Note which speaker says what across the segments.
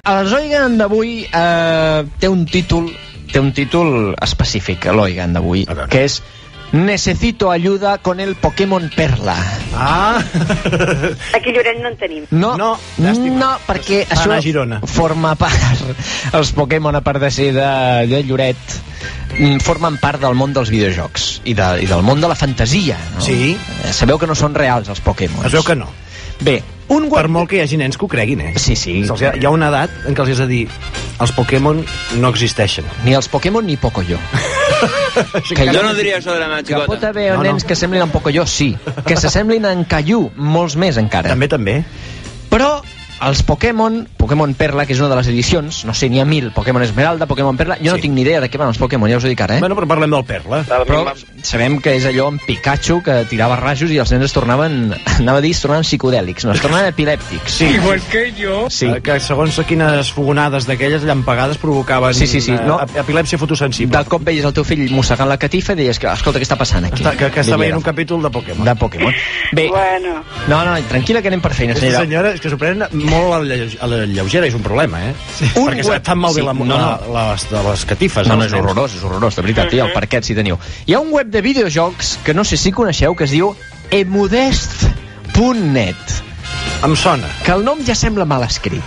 Speaker 1: el Zoigan d'avui té un títol específic, l'Oigan d'avui, que és Necesito ayuda con el Pokémon Perla.
Speaker 2: Aquí a Lloret no en tenim.
Speaker 1: No, perquè això forma part, els Pokémon, a part de ser de Lloret, formen part del món dels videojocs i del món de la fantasia, no?
Speaker 3: Sí.
Speaker 1: Sabeu que no són reals els Pokémon.
Speaker 3: Es veu que no.
Speaker 1: Bé,
Speaker 3: per molt que hi hagi nens que ho creguin,
Speaker 1: Sí.
Speaker 3: Hi ha una edat en què els has de dir els Pokémon no existeixen.
Speaker 1: Ni els Pokémon ni Pocoyo.
Speaker 4: Jo no diria això de la meva xicota.
Speaker 1: Que pot haver nens que semblin en Pocoyo, sí. Que s'assemblin en Caillou, molts més encara.
Speaker 3: També.
Speaker 1: Però els Pokémon Perla, que és una de les edicions, no sé, n'hi ha 1000, Pokémon Esmeralda, Pokémon Perla, jo no tinc ni idea de què van els Pokémon, ja us ho dic ara,
Speaker 3: Bueno, però parlem del Perla.
Speaker 1: Però sabem que és allò amb Pikachu, que tirava rajos i els nens es tornaven psicodèlics, no, es tornaven epilèptics.
Speaker 3: Sí. Igual que jo. Sí. Que segons quines fogonades d'aquelles llampegades provocaven epilèpsia fotosensible.
Speaker 1: De cop veies el teu fill mossegant la catifa i deies, escolta, què està passant aquí?
Speaker 3: Que està veient un capítol de Pokémon.
Speaker 1: Bé, no, tranquil·la, que anem per feina, senyora.
Speaker 3: Aquesta senyora és que s'ho pren molt a la lleugera, és un problema, perquè s'ha tan malbé les catifes.
Speaker 1: No, és horrorós, de veritat, el parquet si teniu. Hi ha un web de videojocs que no sé si coneixeu, que es diu emudest.net.
Speaker 3: Em sona.
Speaker 1: Que el nom ja sembla mal escrit.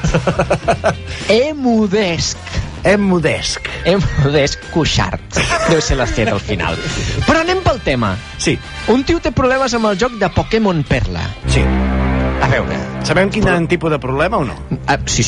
Speaker 1: Emudesc Cuixart. Deu ser l'estet al final. Però anem pel tema.
Speaker 3: Sí.
Speaker 1: Un tio té problemes amb el joc de Pokémon Perla.
Speaker 3: Sí.
Speaker 1: A veure...
Speaker 3: Sabem quin tipus de problema o no?
Speaker 1: Sí.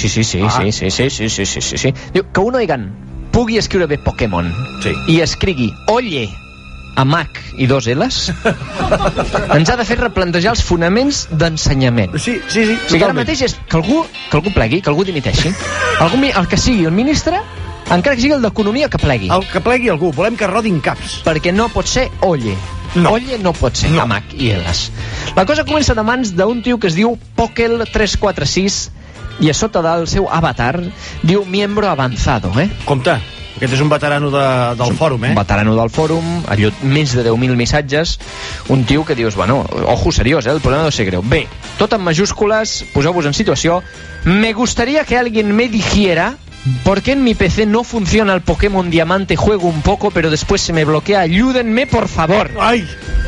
Speaker 1: Diu que un Oigan pugui escriure bé Pokémon i escrigui Oye amb H i 2 L's ens ha de fer replantejar els fonaments d'ensenyament.
Speaker 3: Sí.
Speaker 1: O sigui, ara mateix és que algú plegui, que algú dimiteixi. El que sigui el ministre, encara que sigui el d'Economia, que plegui.
Speaker 3: El que plegui algú, volem que rodin caps.
Speaker 1: Perquè no pot ser Oye. Oye no pot ser amb H i L's. La cosa comença de mans d'un tio que es diu Pokel346 i a sota del seu avatar diu miembro avanzado,
Speaker 3: Compte, aquest és un veterano del fòrum,
Speaker 1: Un veterano del fòrum, més de 10.000 missatges, un tio que dius, bueno, ojo, seriós, el problema deu ser greu. Bé, tot en majúscules, poseu-vos en situació. Me gustaría que alguien me dijera ¿por qué en mi PC no funciona el Pokémon Diamante? Juego un poco, pero después se me bloquea. Ayúdenme, por favor.
Speaker 3: Ai!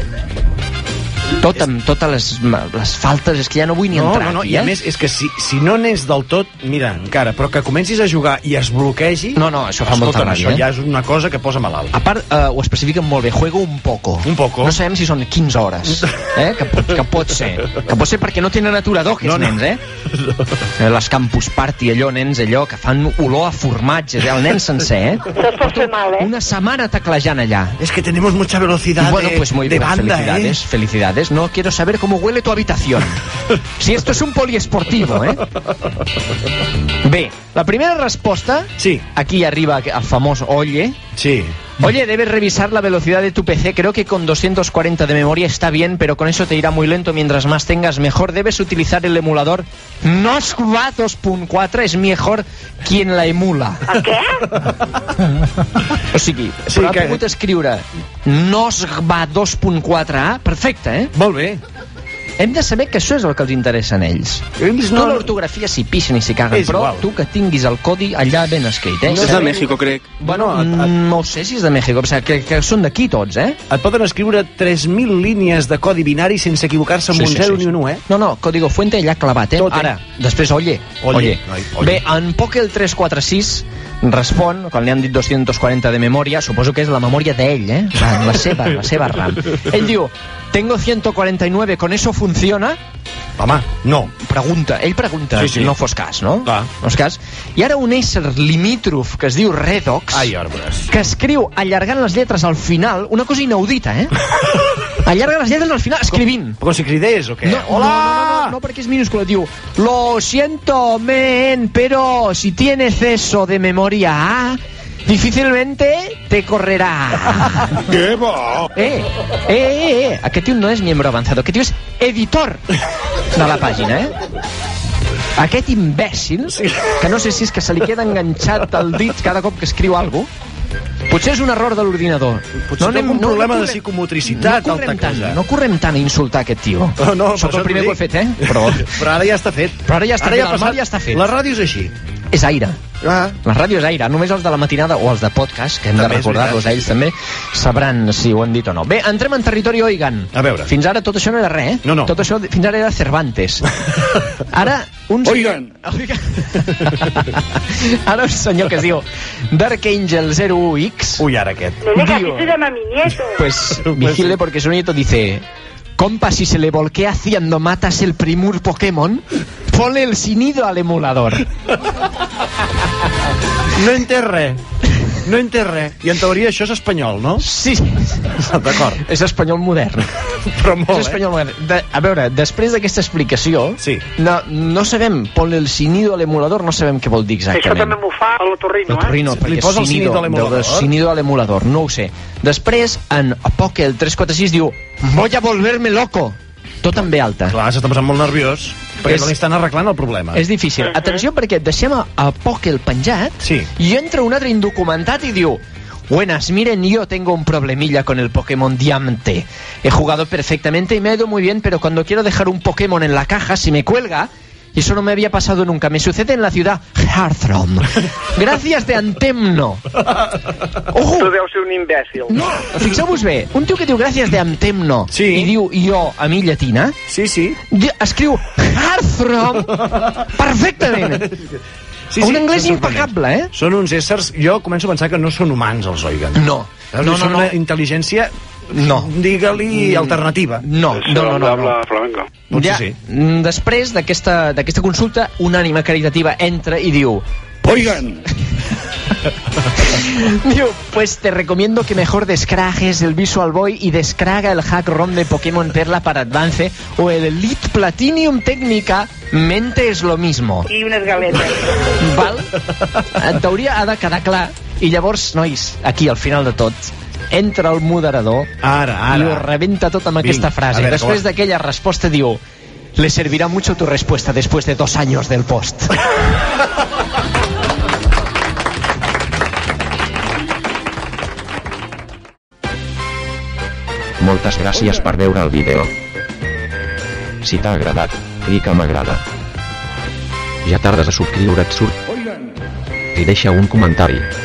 Speaker 1: Totes les faltes, és que ja no vull ni entrar aquí,
Speaker 3: i a més, és que si no n'és del tot, mira, encara, però que comencis a jugar i es bloquegi...
Speaker 1: No, això fa molta ràbia,
Speaker 3: Això ja és una cosa que posa malalt.
Speaker 1: A part, ho especifiquen molt bé, juego un poco. No sabem si són 15 hores, que pot ser. Que pot ser perquè no tenen aturador, aquests nens, Les Campus Party, nens, que fan olor a formatge, el nen sencer, una setmana teclejant allà.
Speaker 3: És que tenemos mucha velocidad de banda,
Speaker 1: Felicidades. No quiero saber cómo huele tu habitación. Si esto es un poliesportivo, Bé, la primera resposta, aquí arriba el famós Oye.
Speaker 3: Sí.
Speaker 1: Oye, debes revisar la velocidad de tu PC. Creo que con 240 de memoria está bien, pero con eso te irá muy lento. Mientras más tengas, mejor. Debes utilizar el emulador Nosgba 2.4. Es mejor quien la emula.
Speaker 2: Què?
Speaker 1: O sigui, però ha pogut escriure Nosgba 2.4a. Perfecte,
Speaker 3: Molt bé.
Speaker 1: Hem de saber que això és el que els interessa a ells. No l'ortografia s'hi pixen i s'hi caguen, però tu que tinguis el codi allà ben escrit,
Speaker 4: És de Mèxico, crec.
Speaker 1: Bueno, no sé si és de Mèxico, que són d'aquí tots,
Speaker 3: Et poden escriure 3.000 línies de codi binari sense equivocar-se amb un 0 ni un 1,
Speaker 1: No, código fuente allà clavat, Ara, després Oye. Bé, en Pokel346 respon, quan li han dit 240 de memòria, suposo que és la memòria d'ell, la seva RAM. Ell diu, tengo 149, ¿con eso funciona?
Speaker 3: Home, no.
Speaker 1: Ell pregunta, no fos cas, no?
Speaker 3: Clar.
Speaker 1: No és cas. I ara un ésser limítrof que es diu Redox, que escriu allargant les lletres al final, una cosa inaudita, allarga les lletres al final escrivint.
Speaker 3: Com si cridés o què?
Speaker 1: No, perquè és minúscula. Diu, lo siento, men, pero si tienes eso de memoria A, difícilmente te correrá.
Speaker 3: Què va?
Speaker 1: Aquest tio no és miembro avanzado, aquest tio és editor de la pàgina, Aquest imbècil, que no sé si és que se li queda enganxat el dit cada cop que escriu alguna cosa. Potser és un error de l'ordinador.
Speaker 3: Potser té un problema de psicomotricitat.
Speaker 1: No correm tant a insultar aquest tio.
Speaker 3: No,
Speaker 1: soc el primer que ho he fet, Però
Speaker 3: ara ja està fet.
Speaker 1: El mal ja està fet.
Speaker 3: La ràdio és així.
Speaker 1: és aire. La ràdio és aire, només els de la matinada o els de podcast, que hem de recordar-los a ells també, sabran si ho han dit o no. Bé, entrem en territori Oigan.
Speaker 3: A veure.
Speaker 1: Fins ara tot això no era res,
Speaker 3: No.
Speaker 1: Tot això fins ara era Cervantes. Ara un
Speaker 4: Oigan.
Speaker 1: Ara un senyor que es diu Dark Angel 01X.
Speaker 3: Uy, ara aquest.
Speaker 2: Nene, que así se llama mi nieto.
Speaker 1: Pues vigile porque su nieto dice: compa, si se le volquea haciendo matas el primer Pokémon, ponle el sinido al emulador.
Speaker 3: No entès res. No entès res. I en teoria això és espanyol, no?
Speaker 1: Sí.
Speaker 3: D'acord.
Speaker 1: És espanyol modern.
Speaker 3: Però molt,
Speaker 1: És espanyol modern. A veure, després d'aquesta explicació,
Speaker 3: Sí.
Speaker 1: no sabem, ponle el sinido a l'emulador, no sabem què vol dir
Speaker 2: Això
Speaker 1: exactament.
Speaker 2: també m'ho fa a l'otorrino,
Speaker 1: L'otorrino,
Speaker 3: Li
Speaker 1: perquè
Speaker 3: posa el sinido a l'emulador?
Speaker 1: Sinido a l'emulador, no ho sé. Després, en Poké, el 346, diu: voy a volverme loco. Tot en ve alta.
Speaker 3: Clar, s'està posant molt nerviós, perquè
Speaker 1: És-
Speaker 3: no li estan arreglant el problema.
Speaker 1: És difícil. Atenció, perquè deixem a Poké el penjat
Speaker 3: Sí.
Speaker 1: i entra un altre indocumentat i diu: buenas, miren, yo tengo un problemilla con el Pokémon Diamante. He jugado perfectamente y me ha ido muy bien, pero cuando quiero dejar un Pokémon en la caja, se me cuelga. Y eso no me había pasado nunca. Me sucede en la ciudad Hearthrom. Gracias de Antemno. Ojo!
Speaker 2: Tu deus ser un imbècil.
Speaker 1: No, fixeu-vos bé. Un tio que diu gràcies de Antemno
Speaker 3: Sí.
Speaker 1: i diu jo a mi llatina,
Speaker 3: Sí, sí.
Speaker 1: escriu Hearthrom perfectament.
Speaker 3: Sí,
Speaker 1: Un anglès
Speaker 3: és sorprenent.
Speaker 1: impecable, eh?
Speaker 3: Són uns éssers... Jo començo a pensar que no són humans, els Oigan.
Speaker 1: No.
Speaker 3: Saps?
Speaker 1: No,
Speaker 3: Són
Speaker 1: no,
Speaker 3: una
Speaker 1: no.
Speaker 3: intel·ligència,
Speaker 1: No.
Speaker 3: digue-li, alternativa.
Speaker 1: No.
Speaker 4: flamenco.
Speaker 3: Potser
Speaker 1: Ja,
Speaker 3: sí.
Speaker 1: després d'aquesta consulta, una ànima caritativa entra i diu:
Speaker 4: Oigan.
Speaker 1: diu, pues te recomiendo que mejor descargues el Visual Boy y descarga el hack ROM de Pokémon Perla para Advance o el Elite Platinum Técnica Mente es lo mismo.
Speaker 2: I unes galetes.
Speaker 1: Val? En teoria ha de quedar clar. I llavors, nois, aquí al final de tot, entra el moderador
Speaker 3: Ara.
Speaker 1: i ho rebenta tot amb aquesta frase.
Speaker 3: a veure,
Speaker 1: Després d'aquella resposta diu: le servirá mucho tu respuesta después de 2 años del post.
Speaker 5: Moltes gràcies per veure el vídeo. Si t'ha agradat, clica m'agrada. Ja tardes a subscriure't, surt. I deixa un comentari.